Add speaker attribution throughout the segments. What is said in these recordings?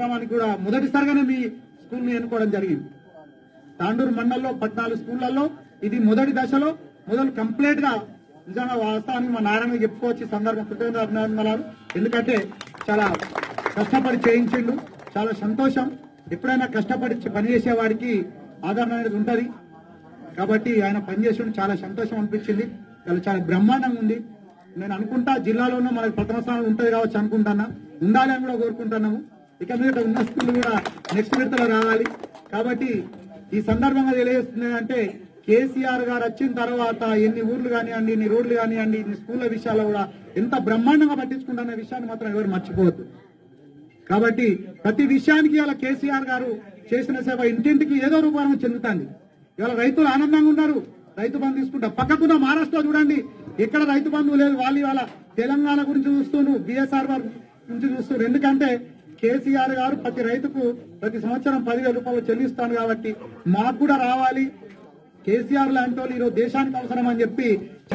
Speaker 1: కార్యక్రమానికి కూడా మొదటిసారిగానే మీ స్కూల్ని ఎన్నుకోవడం జరిగింది. తాండూరు మండలంలో 14 స్కూళ్లలో ఇది మొదటి దశలో మొదలు కంప్లీట్ గా నిజంగా వాస్తవానికి మా నారాయణ చెప్పుకోవచ్చు సందర్భం కృతజ్ఞతలు అభినందనలు. ఎందుకంటే చాలా కష్టపడి చేయించిండు, చాలా సంతోషం. ఎప్పుడైనా కష్టపడి పనిచేసే వాడికి ఆదరణ అనేది ఉంటది కాబట్టి ఆయన పనిచేసి చాలా సంతోషం అనిపించింది. చాలా బ్రహ్మాండంగా ఉంది. నేను అనుకుంటా జిల్లాలోనూ మనకి ప్రథమ స్థానం ఉంటుంది కావచ్చు అనుకుంటున్నా, ఉండాలి అని కూడా కోరుకుంటున్నాము. ఇక మీద ఉన్న స్కూల్ కూడా నెక్స్ట్ విడతలో రావాలి. కాబట్టి ఈ సందర్భంగా తెలియజేస్తుంది అంటే కేసీఆర్ గారు వచ్చిన తర్వాత ఎన్ని ఊర్లు కానివ్వండి, ఎన్ని రోడ్లు కానివ్వండి, ఇన్ని స్కూళ్ల విషయాలు కూడా ఎంత బ్రహ్మాండంగా పట్టించుకుంటున్న విషయాన్ని మాత్రం ఎవరు మర్చిపోవద్దు. కాబట్టి ప్రతి విషయానికి ఇలా కేసీఆర్ గారు చేసిన సేవ ఇంటింటికి ఏదో రూపంలో చెందుతుంది. ఇవాళ రైతులు ఆనందంగా ఉన్నారు, రైతు బంధు తీసుకుంటారు. పక్కకున్న మహారాష్ట్ర చూడండి, ఎక్కడ రైతు బంధువు లేదు. వాళ్ళు ఇవాళ తెలంగాణ గురించి చూస్తున్నారు, బిఎస్ఆర్ వారి గురించి చూస్తున్నారు. ఎందుకంటే కేసీఆర్ గారు ప్రతి రైతుకు ప్రతి సంవత్సరం 10,000 రూపాయలు చెల్లిస్తాను కాబట్టి మాకు కూడా రావాలి. కేసీఆర్ లాంటి వాళ్ళు ఈరోజు దేశానికి అవసరం అని చెప్పి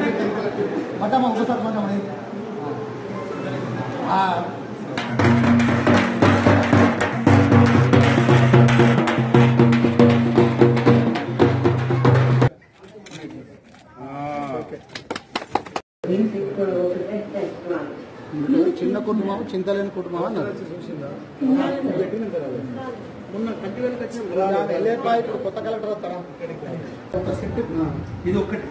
Speaker 1: చిన్న కుటుంబం చింతలేని కుటుంబం అన్నారు. కొత్త కలెక్టర్ వస్తారా? ఇది ఒకటి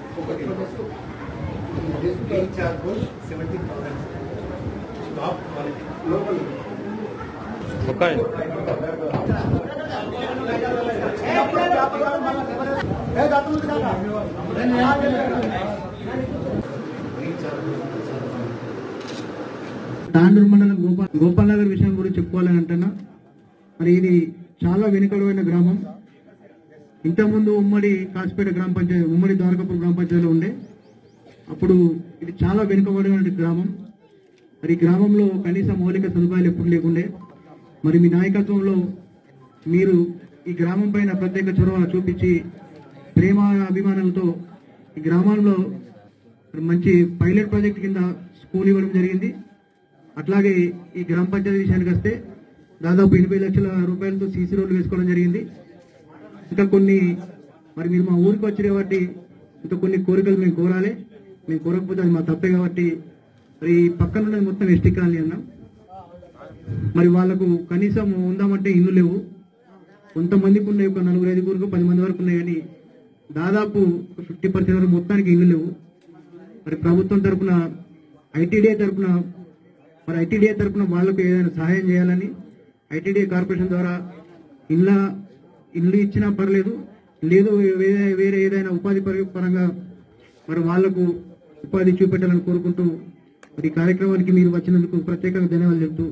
Speaker 1: తాండూరు మండలం గోపాల్ నగర్ విషయం గురించి చెప్పుకోవాలని అంటున్నా. మరి ఇది చాలా వెనుకబడిన గ్రామం. ఇంతకుముందు ఉమ్మడి కాసిపేట గ్రామ పంచాయతీ, ఉమ్మడి ద్వారకాపూర్ గ్రామ పంచాయతీలో ఉండే. అప్పుడు ఇది చాలా వెనుకబడిన గ్రామం. మరి గ్రామంలో కనీస మౌలిక సదుపాయాలు ఎప్పుడు లేకుండే. మరి మీ నాయకత్వంలో మీరు ఈ గ్రామం పైన ప్రత్యేక చొరవ చూపించి ప్రేమ అభిమానాలతో ఈ గ్రామాల్లో మంచి పైలట్ ప్రాజెక్ట్ కింద స్కూల్ ఇవ్వడం జరిగింది. అట్లాగే ఈ గ్రామ పంచాయతీ విషయానికి వస్తే దాదాపు 80 లక్షల రూపాయలతో సీసీ రోడ్లు వేసుకోవడం జరిగింది. ఇంకా కొన్ని మరి మీరు మా ఊరికి వచ్చారు కాబట్టి ఇంకా కొన్ని కోరికలు మేము కోరాలి. మేము కోరకపోతే అది మా తప్పే కాబట్టి మరి పక్కన ఉన్నది మొత్తం ఎస్టీ కాలనీ అన్నాం. మరి వాళ్లకు కనీసం ఉందామంటే ఇల్లు లేవు. కొంతమందికి ఉన్నాయి, ఒక 4-5 10 మంది వరకు ఉన్నాయి. కానీ దాదాపు 50% వరకు మొత్తానికి ఇల్లు లేవు. మరి ప్రభుత్వం తరఫున ఐటీడీఏ తరఫున వాళ్లకు ఏదైనా సహాయం చేయాలని ఐటీడీఏ కార్పొరేషన్ ద్వారా ఇల్లు ఇచ్చినా పర్లేదు, లేదు వేరే ఏదైనా ఉపాధి పరంగా మరి వాళ్లకు ఉపాధి చూపెట్టాలని కోరుకుంటూ మరి కార్యక్రమానికి మీరు వచ్చినందుకు ప్రత్యేకంగా ధన్యవాదాలు చెబుతూ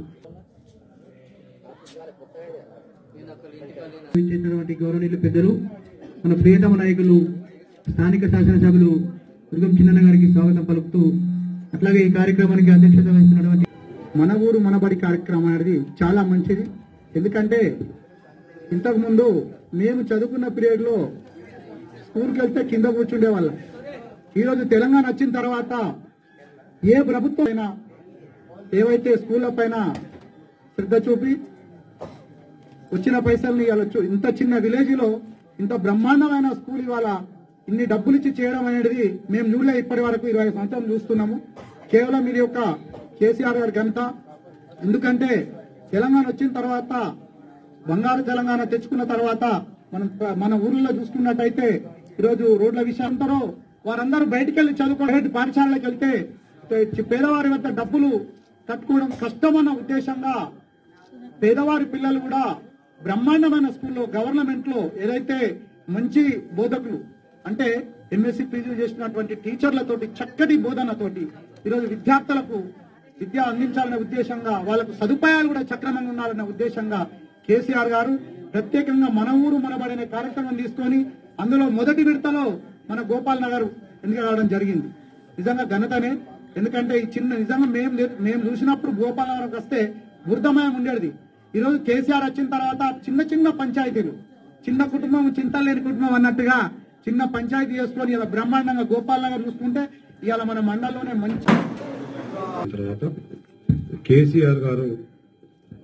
Speaker 1: గౌరవనీయులు పెద్దలు మన ప్రియతమ నాయకులు స్థానిక శాసనసభ్యులు దుర్గం చిన్నన్న గారికి స్వాగతం పలుకుతూ, అట్లాగే ఈ కార్యక్రమానికి అధ్యక్షత వహిస్తున్నటువంటి మన ఊరు మనబడి కార్యక్రమం అనేది చాలా మంచిది. ఎందుకంటే ఇంతకుముందు మేము చదువుకున్న పీరియడ్ లో స్కూల్కి వెళ్తే కింద కూర్చుండే వాళ్ళం. ఈరోజు తెలంగాణ వచ్చిన తర్వాత ఏ ప్రభుత్వం అయినా ఏవైతే స్కూళ్ల పైన శ్రద్ధ చూపి వచ్చిన పైసల్ని ఇంత చిన్న విలేజ్ లో ఇంత బ్రహ్మాండమైన స్కూల్ ఇవాళ ఇన్ని డబ్బులు ఇచ్చి చేయడం అనేది మేము చూడలే. ఇప్పటి వరకు 20 సంవత్సరాలు చూస్తున్నాము. కేవలం ఇది యొక్క కేసీఆర్ గారి ఘనత. ఎందుకంటే తెలంగాణ వచ్చిన తర్వాత బంగారు తెలంగాణ తెచ్చుకున్న తర్వాత మన ఊర్లో చూసుకున్నట్టయితే ఈరోజు రోడ్ల విషయంతో వారందరూ బయటికి వెళ్లి చదువుకోవడం, పాఠశాలలకు వెళ్తే పేదవారి వద్ద డబ్బులు కట్టుకోవడం కష్టమన్న ఉద్దేశంగా పేదవారి పిల్లలు కూడా బ్రహ్మాండమైన స్కూల్లో గవర్నమెంట్ లో ఏదైతే మంచి బోధకులు అంటే ఎంఎస్సీ పీజీ చేసినటువంటి టీచర్లతోటి చక్కటి బోధనతోటి ఈరోజు విద్యార్థులకు విద్య అందించాలనే ఉద్దేశంగా వాళ్ళకు సదుపాయాలు కూడా సక్రమంగా ఉండాలనే ఉద్దేశంగా కేసీఆర్ గారు ప్రత్యేకంగా మన ఊరు మనబడిన కార్యక్రమం తీసుకొని అందులో మొదటి విడతలో మన గోపాల్ నగర్ ఎన్నిక కావడం జరిగింది. నిజంగా ఘనతనే. ఎందుకంటే ఈ చిన్న నిజంగా మేము చూసినప్పుడు గోపాల్ నగర్కి వస్తే వృద్ధమయం ఉండేది. ఈరోజు కేసీఆర్ వచ్చిన తర్వాత చిన్న చిన్న పంచాయతీలు, చిన్న కుటుంబం చింతలేని కుటుంబం అన్నట్టుగా చిన్న పంచాయతీ చేసుకొని ఇలా బ్రహ్మాండంగా గోపాల్ నగర్ చూసుకుంటే ఇవాళ మన మండలంలోనే మంచి
Speaker 2: తర్వాత కేసీఆర్ గారు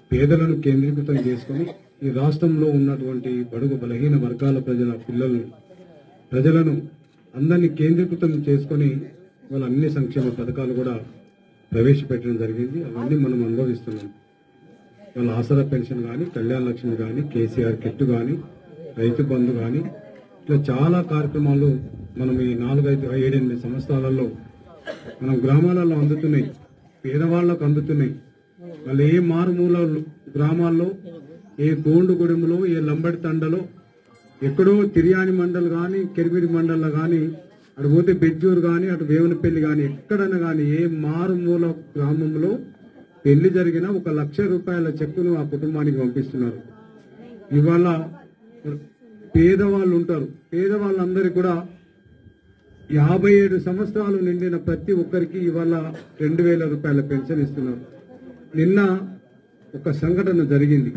Speaker 2: పేదలను కేంద్రీకృతం చేసుకుని ఈ రాష్ట్రంలో ఉన్నటువంటి బడుగు బలహీన వర్గాల ప్రజలను అందరినీ కేంద్రీకృతం చేసుకుని వాళ్ళ అన్ని సంక్షేమ పథకాలు కూడా ప్రవేశపెట్టడం జరిగింది. అవన్నీ మనం అనుభవిస్తున్నాం. వాళ్ళ ఆసరా పెన్షన్ కానీ, కళ్యాణ లక్ష్మి కానీ, కేసీఆర్ కిట్ కానీ, రైతు బంధు కానీ, ఇట్లా చాలా కార్యక్రమాలు మనం ఈ 4-5-7-8 సంవత్సరాలలో మనం గ్రామాలలో అందుతున్నాయి, పేదవాళ్లకు అందుతున్నాయి. వాళ్ళు ఏ మారుమూల గ్రామాల్లో, ఏ గోండుగూడెంలో, ఏ లంబడి తండలో, ఎక్కడో తిరియాని మండల్ కానీ, కెరిమిడి మండల్లో కానీ, అటు పోతే బెజ్జూరు కానీ, అటు వేవనపల్లి కానీ, ఎక్కడైనా కానీ ఏ మారుమూల గ్రామంలో పెళ్లి జరిగినా 1 లక్ష రూపాయల చెక్కును ఆ కుటుంబానికి పంపిస్తున్నారు. ఇవాళ పేదవాళ్ళు ఉంటారు, పేదవాళ్ళందరికీ కూడా 57 సంవత్సరాలు నిండిన ప్రతి ఒక్కరికి ఇవాళ 2000 రూపాయల పెన్షన్ ఇస్తున్నారు. నిన్న ఒక సంఘటన జరిగింది.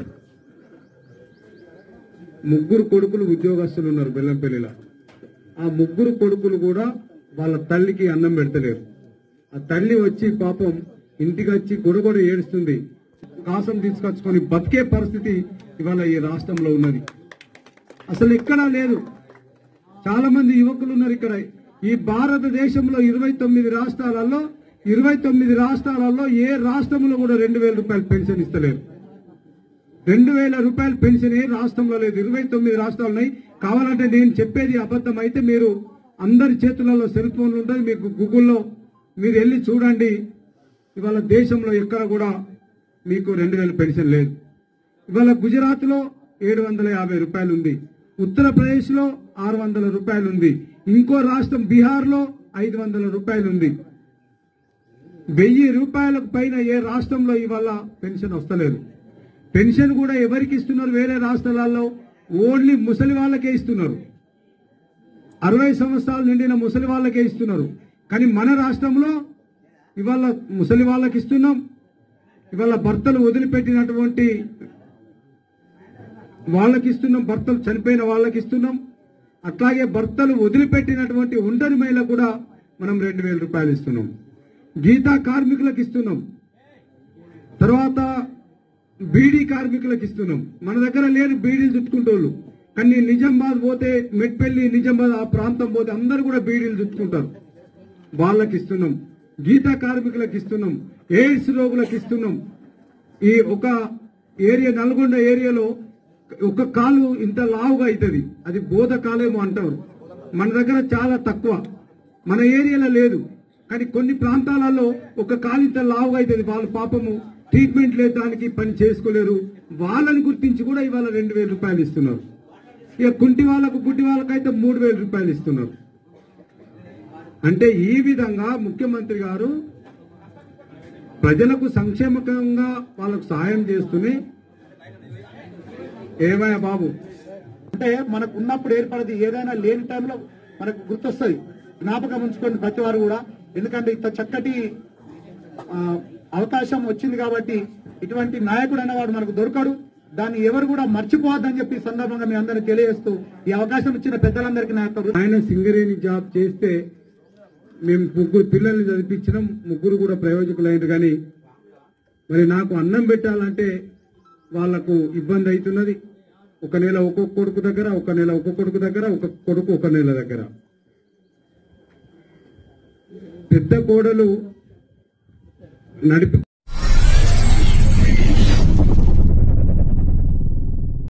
Speaker 2: 3 కొడుకులు ఉద్యోగస్తులు ఉన్నారు బెల్లంపల్లిలో. ఆ 3 కొడుకులు కూడా వాళ్ళ తల్లికి అన్నం పెడతలేరు. ఆ తల్లి వచ్చి పాపం ఇంటికి వచ్చి గొడగొడ ఏడుస్తుంది. కాసం తీసుకొచ్చుకొని బతికే పరిస్థితి ఇవాళ ఈ రాష్ట్రంలో ఉన్నది. అసలు ఎక్కడా లేదు. చాలా మంది యువకులు ఉన్నారు ఇక్కడ. ఈ భారతదేశంలో 29 రాష్ట్రాలలో ఏ రాష్ట్రంలో కూడా 2000 రూపాయల పెన్షన్ ఇస్తలేరు. 2000 రూపాయల పెన్షన్ ఏ రాష్ట్రంలో లేదు. 29 రాష్ట్రాలు ఉన్నాయి. కావాలంటే నేను చెప్పేది అబద్ధం అయితే మీరు అందరి చేతులలో సెల్ ఫోన్లు ఉంటుంది, మీకు గూగుల్లో మీరు వెళ్ళి చూడండి. ఇవాళ దేశంలో ఎక్కడ కూడా మీకు 2000 పెన్షన్ లేదు. ఇవాళ గుజరాత్ లో 750 రూపాయలు ఉంది, ఉత్తరప్రదేశ్ లో 600 రూపాయలు ఉంది, ఇంకో రాష్ట్రం బీహార్ లో 500 రూపాయలు ఉంది. 1000 రూపాయలకు పైన ఏ రాష్ట్రంలో ఇవాళ పెన్షన్ వస్తలేదు. పెన్షన్ కూడా ఎవరికి ఇస్తున్నారు? వేరే రాష్ట్రాలలో ఓన్లీ ముసలి వాళ్ళకే ఇస్తున్నారు. 60 సంవత్సరాలు నిండిన ముసలి వాళ్ళకే ఇస్తున్నారు. కానీ మన రాష్ట్రంలో ఇవాళ ముసలి వాళ్ళకి ఇస్తున్నాం. ఇవాళ భర్తలు వదిలిపెట్టినటువంటి వాళ్ళకి ఇస్తున్నాం, భర్తలు చనిపోయిన వాళ్ళకి ఇస్తున్నాం. అట్లాగే భర్తలు వదిలిపెట్టినటువంటి ఒంటరి మహిళ కూడా మనం 2000 రూపాయలు ఇస్తున్నాం. గీతా కార్మికులకు ఇస్తున్నాం. తర్వాత బీడీ కార్మికులకు ఇస్తున్నాం. మన దగ్గర లేని బీడీలు చుట్టుకుంటోళ్ళు, కానీ నిజామాబాద్ పోతే, మెట్పల్లి, నిజామాబాద్ ఆ ప్రాంతం పోతే అందరూ కూడా బీడీలు చుట్టుకుంటారు. వాళ్ళకి ఇస్తున్నాం. గీతా కార్మికులకు ఇస్తున్నాం. ఎయిడ్స్ రోగులకు ఇస్తున్నాం. ఈ ఒక ఏరియా, నల్గొండ ఏరియాలో ఒక కాలు ఇంత లావుగా అవుతుంది, అది బోధ కాలేమో అంటారు. మన దగ్గర చాలా తక్కువ, మన ఏరియాలో లేదు. కానీ కొన్ని ప్రాంతాలలో ఒక కాలు ఇంత లావుగా అవుతుంది. వాళ్ళు పాపము ట్రీట్మెంట్ లేదు, దానికి పని చేసుకోలేరు. వాళ్ళని గుర్తించి కూడా ఇవాళ 2000 రూపాయలు ఇస్తున్నారు. ఇక గుడ్డి వాళ్ళకైతే 3000 రూపాయలు ఇస్తున్నారు. అంటే ఈ విధంగా ముఖ్యమంత్రి గారు ప్రజలకు సంక్షేమకంగా వాళ్ళకు సహాయం చేస్తూనే, ఏమయ్యా బాబు అంటే మనకు ఉన్నప్పుడు ఏర్పడది, ఏదైనా లేని టైంలో మనకు గుర్తొస్తుంది. జ్ఞాపకం ఉంచుకోండి ప్రతి వారు కూడా. ఎందుకంటే ఇంత చక్కటి అవకాశం వచ్చింది కాబట్టి ఇటువంటి నాయకుడు అనేవాడు మనకు దొరకడు. దాన్ని ఎవరు కూడా మర్చిపోవద్దని చెప్పి సందర్భంగా మీ అందరినీ తెలియజేస్తూ, ఈ అవకాశం ఇచ్చిన పెద్దలందరికీ ఆయన సింగరేణి జాబ్ చేస్తే మేము 3 పిల్లల్ని చదివించినాం, 3 కూడా ప్రయోజకులైనరు. కానీ మరి నాకు అన్నం పెట్టాలంటే వాళ్లకు ఇబ్బంది అవుతున్నది. ఒక నెల ఒక్కొక్క కొడుకు దగ్గర, ఒక నెల ఒక్కొక్క కొడుకు దగ్గర, ఒక కొడుకు ఒక నెల దగ్గర. పెద్ద కోడలు నడిపి